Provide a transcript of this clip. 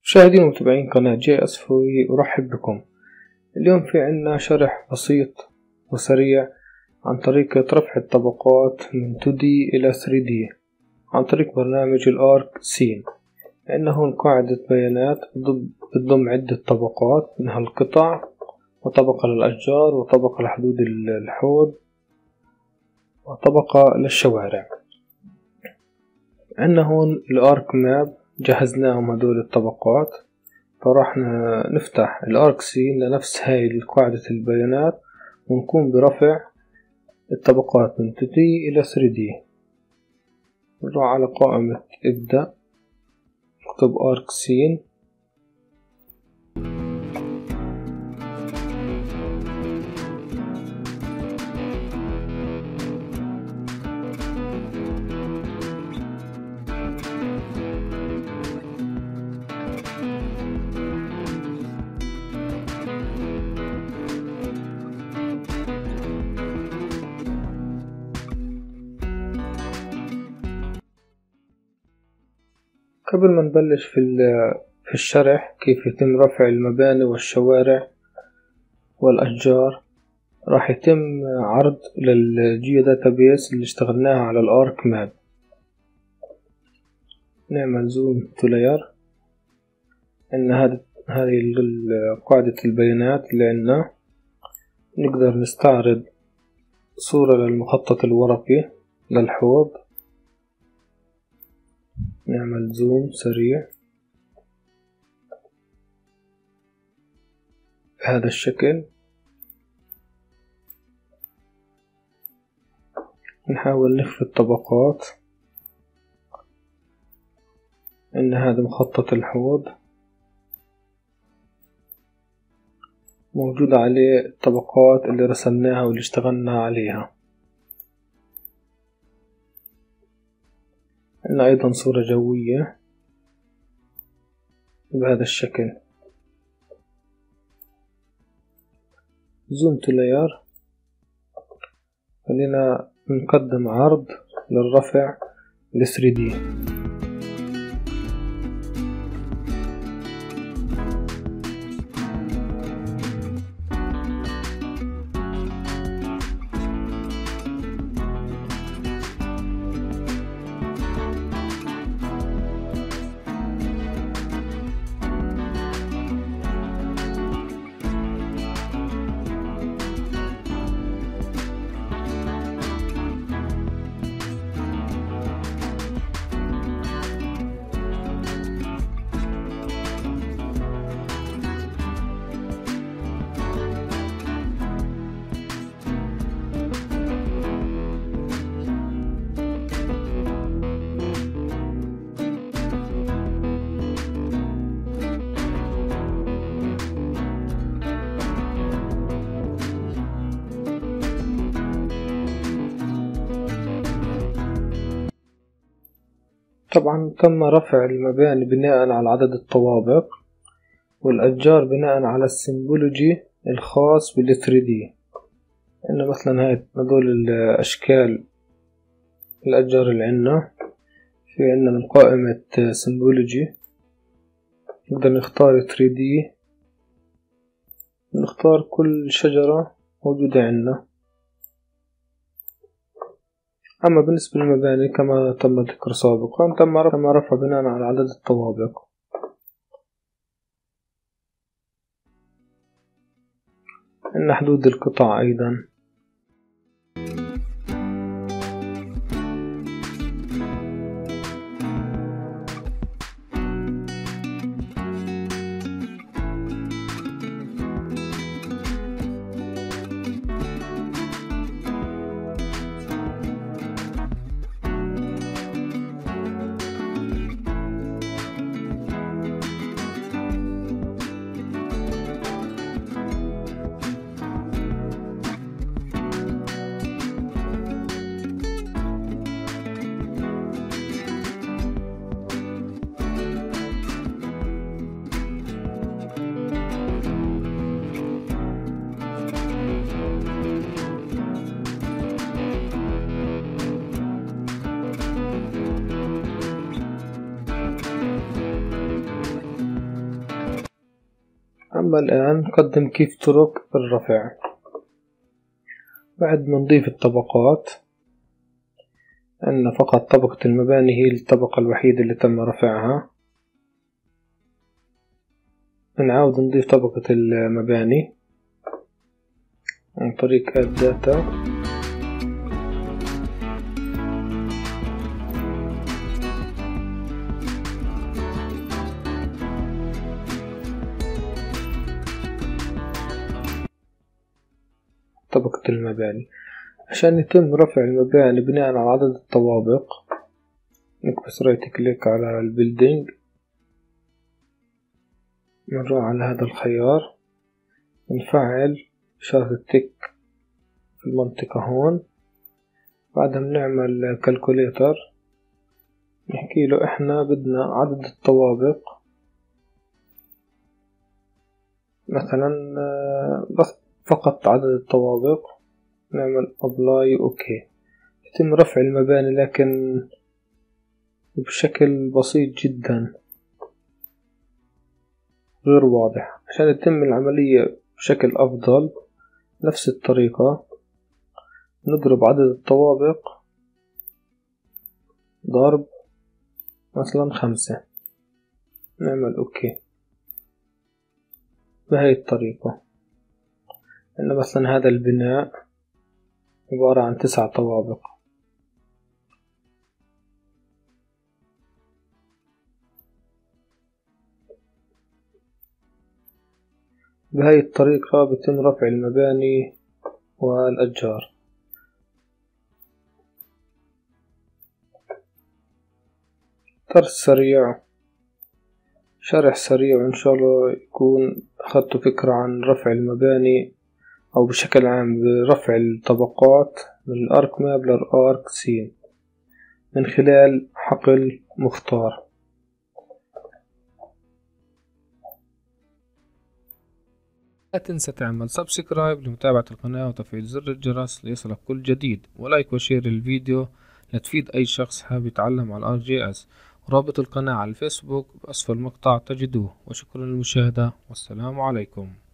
مشاهدين ومتابعين قناة جي أسفوي، أرحب بكم. اليوم في عنا شرح بسيط وسريع عن طريقة رفع الطبقات من 2D إلى 3D عن طريق برنامج الآرك سين. إنه قاعدة بيانات بتضم عدة طبقات، منها القطع وطبقة للأشجار وطبقة لحدود الحوض وطبقة للشوارع. عنا هون الآرك ماب، جهزناهم هدول الطبقات، فراح نفتح الآرك سين لنفس هاي قاعدة البيانات ونقوم برفع الطبقات من 2D إلى 3D. نروح على قائمة ابدأ، نكتب آرك سين، قبل ما نبلش في الشرح كيف يتم رفع المباني والشوارع والأشجار، راح يتم عرض للجيو داتابيس اللي اشتغلناها على الآرك ماب. نعمل زوم تو لاير، إن هذه قاعدة البيانات اللي عنا. نقدر نستعرض صورة للمخطط الورقي للحوض، نعمل زوم سريع بهذا الشكل. نحاول نخفي الطبقات، إن هذا مخطط الحوض موجود عليه الطبقات اللي رسمناها واللي اشتغلنا عليها. عندنا أيضا صورة جوية بهذا الشكل. زوم تو لاير، خلينا نقدم عرض للرفع ل 3D. طبعا تم رفع المباني بناء على عدد الطوابق، والأشجار بناء على السيمبولوجي الخاص بال 3D. إنه مثلا هدول الأشكال الأشجار اللي عنا، في عنا من قائمة سيمبولوجي نقدر نختار 3D، نختار كل شجرة موجودة عنا. أما بالنسبة للمباني كما تم ذكر سابقا، تم رفع بناء على عدد الطوابق. إن حدود القطع أيضا. أما الآن نقدم كيف طرق الرفع. بعد ما نضيف الطبقات، عندنا فقط طبقة المباني هي الطبقة الوحيدة اللي تم رفعها. نعاود نضيف طبقة المباني عن طريق Add Data. طبقة المباني، عشان يتم رفع المباني بناء على عدد الطوابق نكبس رايت كليك على البيلدينج، نروح على هذا الخيار، نفعل إشارة التك في المنطقة هون. بعدها بنعمل كالكوليتر، نحكي له احنا بدنا عدد الطوابق مثلا بس فقط عدد الطوابق، نعمل ابلاي اوكي. يتم رفع المباني لكن بشكل بسيط جدا غير واضح. عشان يتم العملية بشكل افضل نفس الطريقة، نضرب عدد الطوابق ضرب مثلا 5، نعمل اوكي. بهاي الطريقة إن مثلا هذا البناء عبارة عن 9 طوابق. بهاي الطريقة بيتم رفع المباني والأشجار. درس سريع، شرح سريع، وإن شاء الله يكون أخذتوا فكرة عن رفع المباني أو بشكل عام برفع الطبقات من الأرك ماب للأرك سين من خلال حقل مختار. لا تنسى تعمل سبسكرايب لمتابعة القناة وتفعيل زر الجرس ليصلك كل جديد، ولايك وشير الفيديو لتفيد أي شخص حابب يتعلم على ArcGIS. رابط القناة على الفيسبوك بأسفل المقطع تجدوه. وشكرا للمشاهدة، والسلام عليكم.